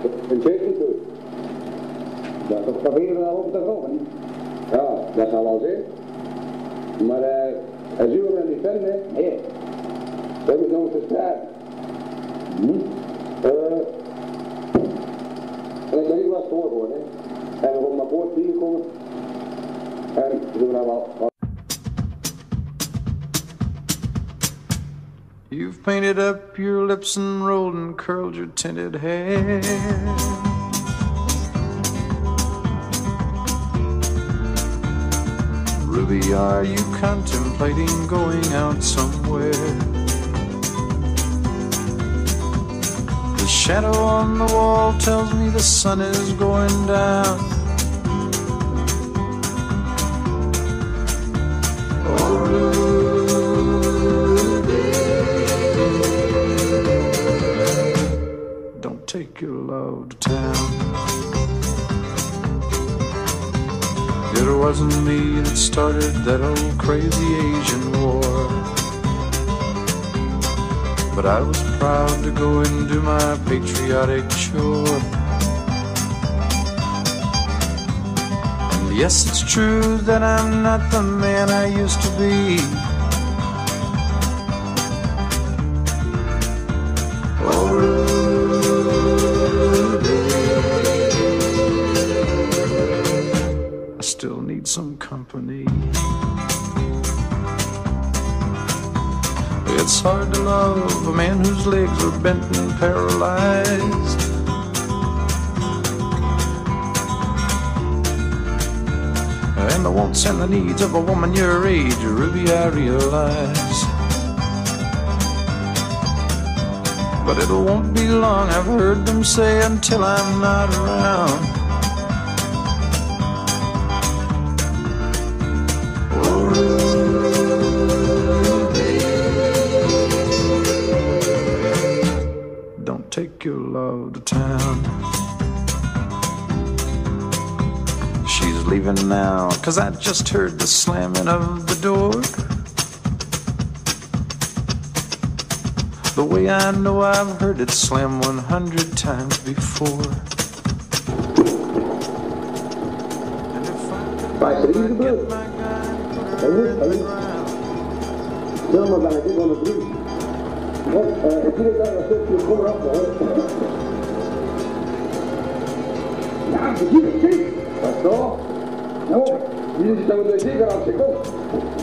Een beetje goed. Dat toch proberen we nou op te komen. Ja, dat zal wel zijn. Maar als u hem niet vinden, nee. Dat is nog te strijden. En ik heb niet wat voor worden. En we gaan naar voren hier komen. En doen we nou wel. You've painted up your lips and rolled and curled your tinted hair. Ruby, are you contemplating going out somewhere? The shadow on the wall tells me the sun is going down. Oh, Ruby, don't take your love to town. It wasn't me that started that old crazy Asian war, but I was proud to go and do my patriotic chore. And yes, it's true that I'm not the man I used to be. Oh, still need some company. It's hard to love a man whose legs are bent and paralyzed. And the wants and the needs of a woman your age, Ruby, I realize. But it won't be long, I've heard them say, until I'm not around. Take your love to town. She's leaving now, 'cause I just heard the slamming of the door. The way I know I've heard it slam 100 times before. And if I could get my guy and put her in the ground. Ik zie het daar een stukje, kom eraf hoor. Ja, je ziet het, zie. Dat is zo. Nou, jullie zitten met de zeker als je komt.